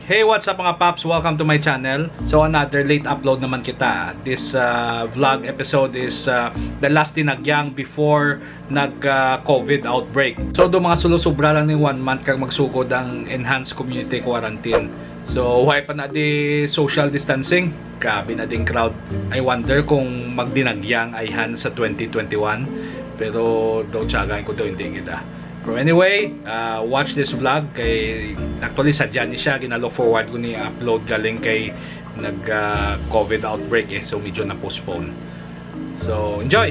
Hey, what's up mga paps? Welcome to my channel. So another late upload naman kita. This vlog episode is the last dinagyang before nag-COVID outbreak. So do mga sulusubra lang ni 1 month kang magsugod ang enhanced community quarantine. So why pa na di social distancing? Grabe na ding crowd. I wonder kung magdinagyang ay han sa 2021. Pero daw tsagain ko daw hindi kita. So anyway, watch this vlog kay actually sadya ni siya, ginalook forward ko ni upload galing kay nag-COVID outbreak so medyo na-postpone. So enjoy!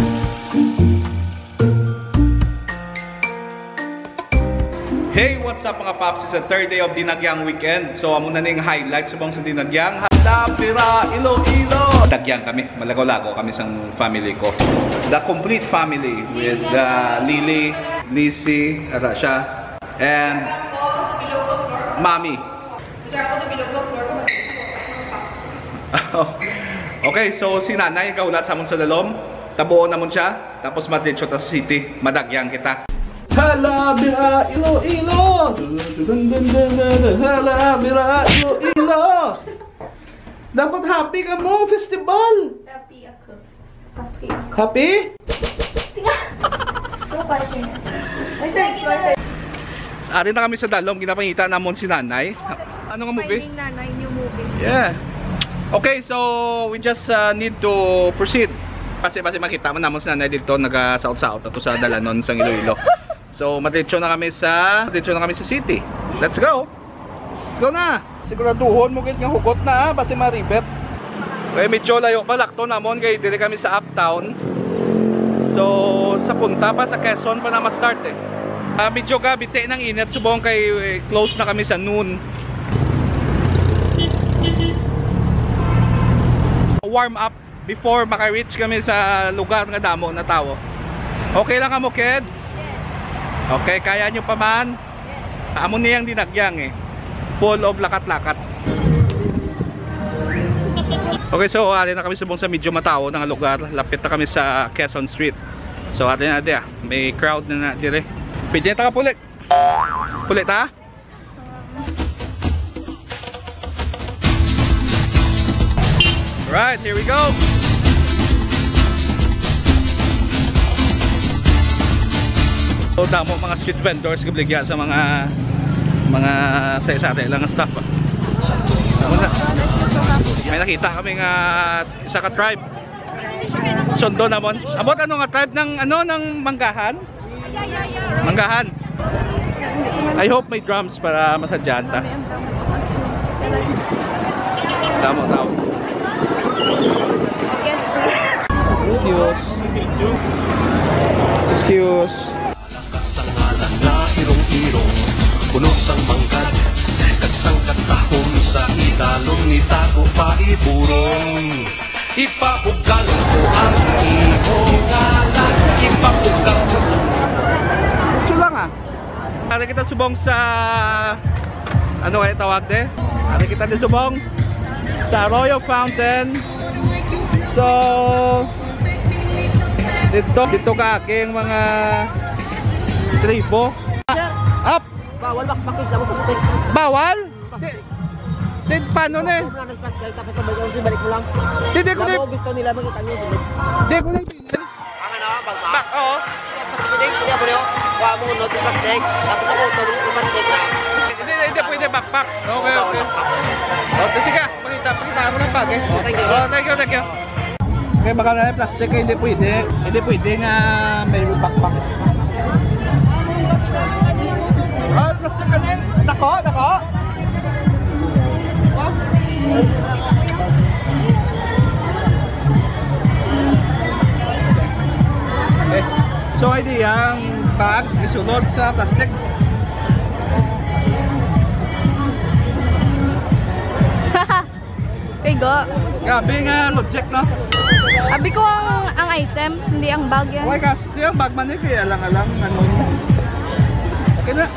Hey, what's up mga paps? It's the third day of Dinagyang weekend. So amo na ning highlights subong sa Dinagyang. Halapira, Iloilo! Dagyang kami, malagaw-lagaw kami sa family ko. The complete family with Lily, Lizzie, Arasha, and Mommy. Okay, so si nanay kaulat sa amon sa lalom, tabuon namon siya, tapos matitso ta city, madagyang kita. Halabira, Iloilo! Halabira, Iloilo! Dapat happy ka mo, festival! Happy ako. Happy? Ari na kami sa dalom, ginapangita namon si nanay. Ano nga movie? Finding Nanay, new movie. Yeah. Okay, so we just need to proceed. Kasi makita mo namon si nanay dito nag-saot-saot ato sa dalanon sa Iloilo. So matitso na kami sa city. Let's go. Let's go na. Siguraduhon mo gid nga hugot na basi maribet. Okay, medyo layo pa lakto namon kay dire kami sa uptown. So sa punta pa sa Quezon pa na ma-start eh. Medyo gabite ng init subong kay close na kami sa noon. Warm up before maka-reach kami sa lugar nga damo na tawo. Okay lang kamo kids? Okay, kaya nyo pa man? Amo niyang dinagyang eh. Full of lakat-lakat. Okay, so ali na kami subong sa medyo matawo ng lugar. Lapit na kami sa Quezon Street. So atin na dia, may crowd na dire. Pwede na ka pulit. Pulit ha? Right, here we go. So damo mga street vendors gibligya sa mga sa-isate lang staff. May nakita kami nga isa ka tribe. Sondo namon. Abot ano nga tribe ng ng Manggahan? Manggahan. I hope may drums para masadyan ta. Damo. Excuse. Irong-irong puno sang mangkad kagsang katahom sa italong ni tago pa iburong ipapugal ko ang iyong ngalan ipapugal ko. Ito lang Ari kita subong sa ano kaya tawag de? Ari kita di subong sa Royal Fountain. So dito ka aking mga tribo. Up! Bawal bakbakis na mo pastel. Bawal? Di paano na eh? Tapos balik mo lang. Di ko na gusto nila makita nyo. Di ko na ipilin. Ang ano, bagbak? Back, oo. Hindi mo nyo. Kuha mo unod yung pastel. Tapos ako yung pastel na. Hindi pwede backpack. Okay. Okay, sige. Pakita mo ng bag eh. Thank you. Okay, baka na yung plastic eh. Hindi pwede nga may backpack. Plastic ka din. Dako. Okay. So idea ang bag isunod sa plastic. Okay, go. Grabe nga logic no? Sabi ko ang items, hindi ang bag yan. Okay, kasi yung bag man eh, kaya alang-alang ano. Okay na.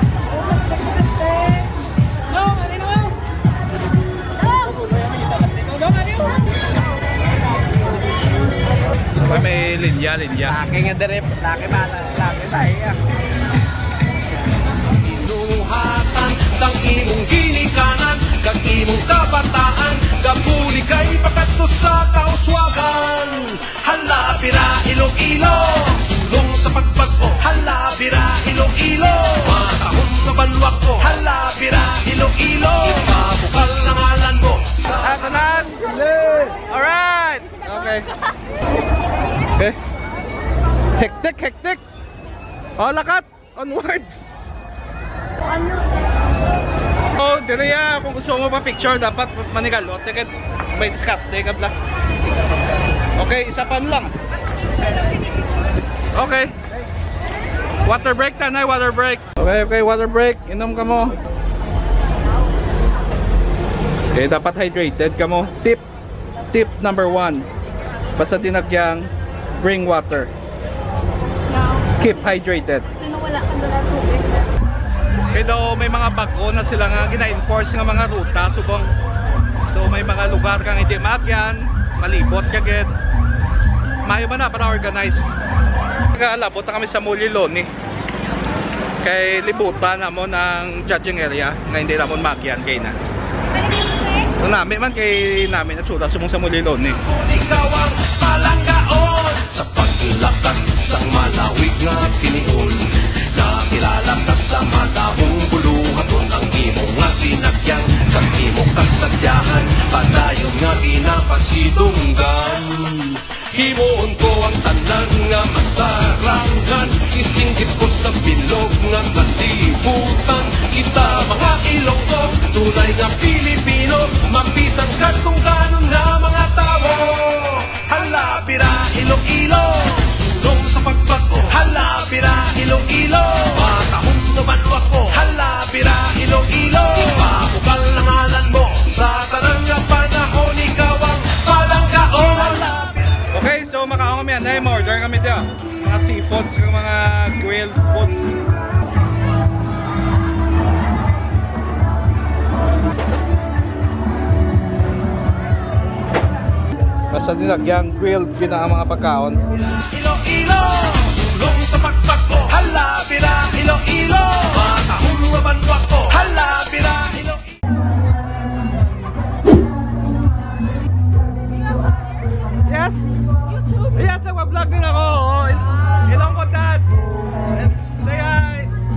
May linya. Laki nga dirip. Laki ba? Inuhatan sang imong ginika hectic. Oh, lakat. Onwards. Oh, diriya, kung gusto mo pa picture, dapat manigalot. Teka, may discount. Teka, bla. Okay, isa pa lang. Okay. Water break, tanay, water break. Okay, water break. Inom ka mo. Okay, dapat hydrated ka mo. Tip number 1. Basta dinagyang, bring water. Keep hydrated. Sino wala ka doon tubig? Pero may mga bago na sila nga gina-enforce nga mga ruta subong. So may mga lugar kang hindi maakyan, malibot kagad. Mayo ba na para organized. Labot na kami sa Muliloni. Kay libutan na mo ng judging area nga hindi na mo maakyan kay na. So namin man kay namin at suda sumong sa Muliloni. Ikaw ang palanggaon sa paglakad sang malawig nga tinion. Nakilala ka sa madahong buluhaton ang imo nga tinagyang kang imo kasadyahan padayon nga ginapasidunggan. Himuon ko ang tanan nga masarangan isinggit ko sa bilog nga kalibutan. Kita mga Ilonggo tunay nga Pilipino mapisan ka kung ganon nga mga tao. Hala pira Iloilo sulong sa pagbago. Hala pira Iloilo matahong naman ako. Hala pira Iloilo ipabugal ng ngalan mo sa tanang nga panahon ikaw ang palanggaon. Okay, so makaon kami anay, ma-order kami dito. Mga seafoods, mga grilled foods. Basta nilagyang grilled gina ang mga pagkaon. Iloilo sulong sa pagbago. Hala pira Iloilo matahong naman ako. Hala pira Iloilo. Yes! Yes, nagpa-vlog din ako. Ilong ko dad. Say hi.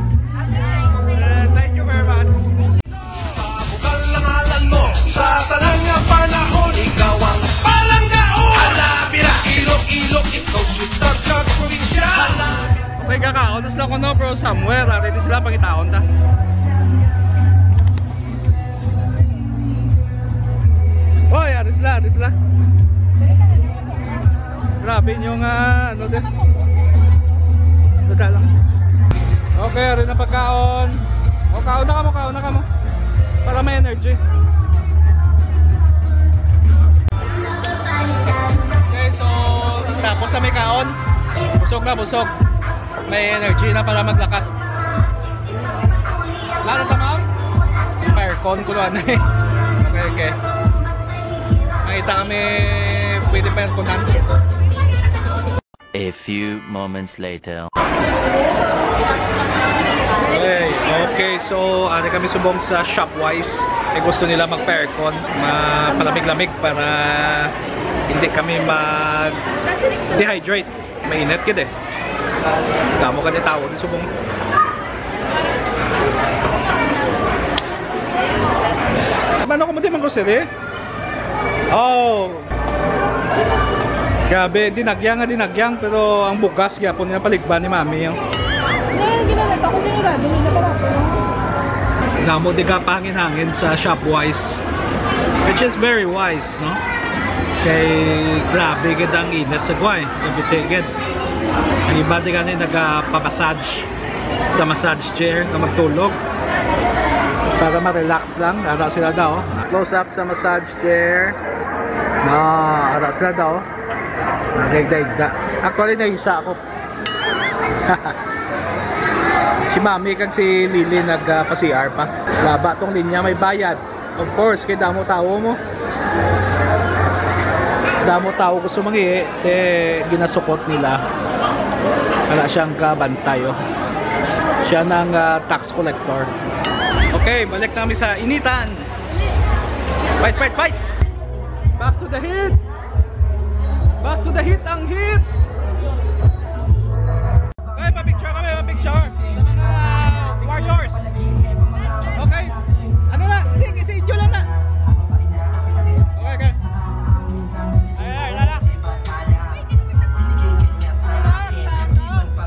Thank you very much. Pabugal ang ngalan mo sa tanang nga panahon ikaw ang palanggaon. Hala pira Iloilo ikaw syudad ka probinsya. Okay, kakaon. Tapos lang ko no, bro, somewhere. Ready sila pangitaon ta. Oy, aris sila. Grabe yung ano din. Dada lang. Okay, rin na pagkaon. O, kaon na ka mo. Para may energy. Okay, so tapos na may kaon. Busog. May energy na para maglakad. Lalo ta ma'am? Aircon ko lang eh. Okay. Nakita kami pwede pa airconan. A few moments later. Okay, so ano kami subong sa Shopwise. Gusto nila magpa-aircon, mapalamig-lamig para hindi kami mag-dehydrate. Mainit kid eh. Damo ka ni tao din subong. Ano ko mo din mag-grocery? Oh. Grabe, dinagyang pero ang bugas gyapon niya paligban ni mami yung. Ngayon, ginalata ko din na barato. Namo di ka pangin-hangin sa Shopwise. Which is very wise, no? Kay grabe gid ang init sa guay. Gabitigid. Ang iba di ka nagpa-massage sa massage chair na magtulog. Para ma-relax lang. Ara sila daw. Close up sa massage chair. Ara sila daw. Nagdaigda. Actually, naisa ako. Si Mami kag si Lily nagpa-CR pa. Laba tong linya, may bayad. Of course, kay damo tao mo. Damo tao gusto mangi, ginasukot nila. Wala siyang kabantayo. Siya ng tax collector. Okay, balik na kami sa initan. Fight! Back to the heat! Back to the heat, ang heat! Okay, pa-picture kami, pa-picture! Warriors! Okay! Ano na? Sige, si Idyo lang na! Okay. Ay, lala!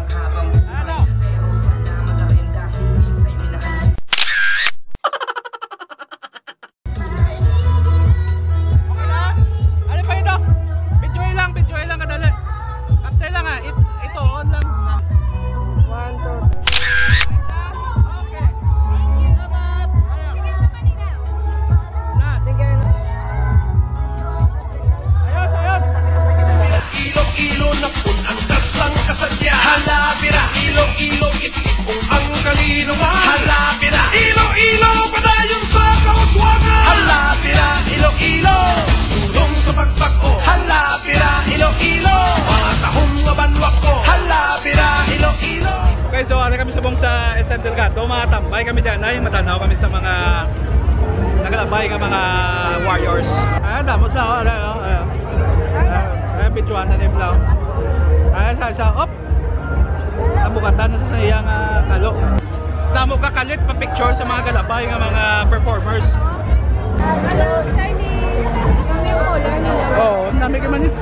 mga tambay kami dyan ay matanaw kami sa mga nagalabay ng mga warriors. Damos na ako. Bituan na nila. Sa op. Nabukatan na sa sayang kalo. Namo ka kalit pa picture sa mga galabay ng mga performers. Hello, Chinese! Kami yung color nila. Oo, nami ka man eh.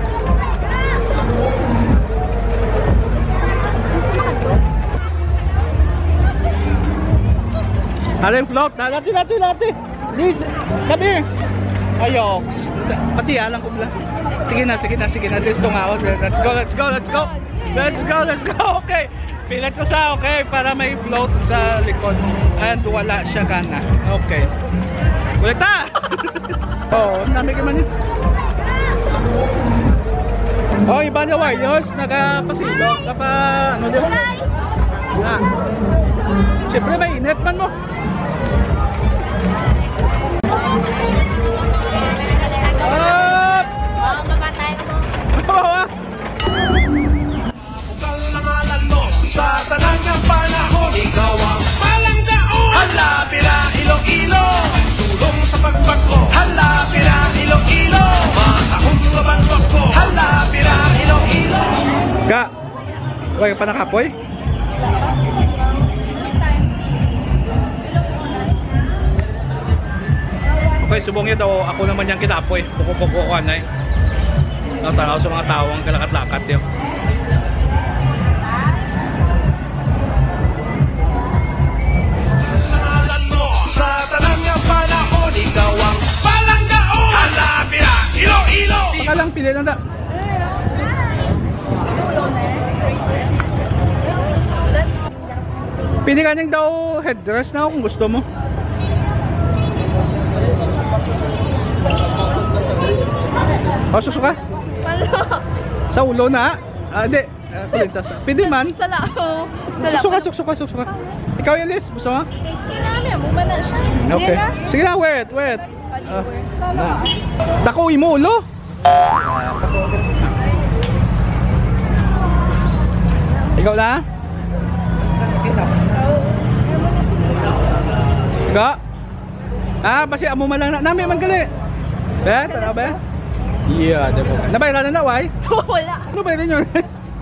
Hala yung float. Lati. Please, come here. Ayoks. Pati alang ko pala. Sige na. Let's go nga. Let's go. Okay. Pilat ko sa okay para may float sa likod. And wala siya gana. Okay. Ulit ta! Oo, nami ka man eh. Oh, iba na warriors. Nagpasilok. Ano di ba? Siyempre may init man mo. Sa tanang ng panahon, ikaw ang palanggaon. Hala, pira, Iloilo, sulong sa pagbago. Hala, pira, Iloilo, matahong kabandok ko. Hala, pira, Iloilo. Ga, wala ka pa nakapoy? Okay, subong yun daw, ako naman yung kinapoy. Pukupukukuan na eh. Natanaw sa mga tao ang kalakat-lakat yun. Sa tanang ng panahon, ikaw ang palanggaon. Hala, pira, Iloilo. Pakalang pili lang da. Pili ka niyang daw headdress na kung gusto mo. O, susuka? Sa ulo na? Hindi. Kulintas na. Pili man. Sala. Susuka. Ikaw yung Liz, gusto mo? Tasty namin. Muma na siya. Okay. Sige na, wear it. Dakuin mo ulo. Ikaw na? Ga? Basi amo man lang na. Nami man gali. Bet, tara ba? Yeah, debo. Nabayaran na why? Wala. Ano ba yun yun?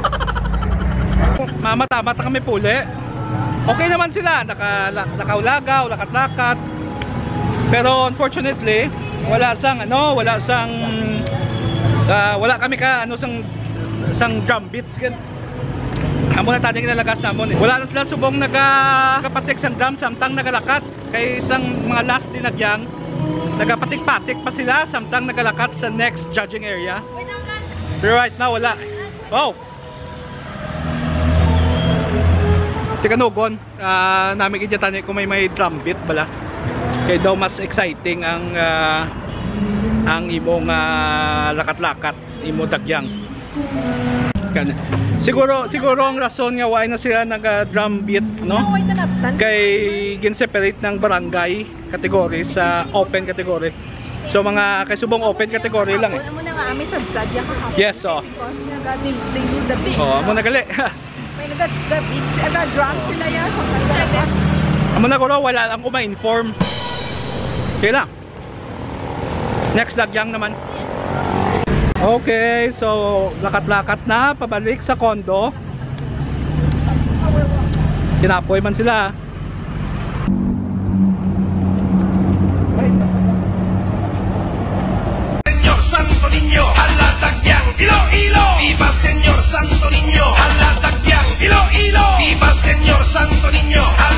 Mama-tama kami puli. Okay naman sila, nakaulagaw, lakat-lakat. Pero unfortunately, wala kami sang drum beats. Amo na tading nalagas namon eh. Wala na sila subong nagapatik sang drum samtang nagalakat. Kay isang mga last dinagyang nagapatik-patik pa sila samtang nagalakat sa next judging area. Pero right now wala. Wow! Tikanugon, namin idyatan kung may drum beat bala. Kaya daw mas exciting ang imong lakat-lakat, imo dagyang. Siguro ang rason nga why na sila nag-drum beat, no? Kay gin-separate ng barangay category sa open category. So mga kaysubong open category lang eh. Amo na nga ami sadsad ya kahapon. Yes, oh. Because they need the beat. Oh, amo nagali. May nag-beats, nag-drum sila ya sa kanya. Amo na guro wala lang ko ma-inform. Okay lang. Next dagyang naman. Okay, so lakat-lakat na pabalik sa kondo. Kinapoy man sila. Señor Santo Niño, hala dagyang Iloilo. Viva Señor Santo Niño, hala dagyang Iloilo. Viva Señor Santo Niño, hala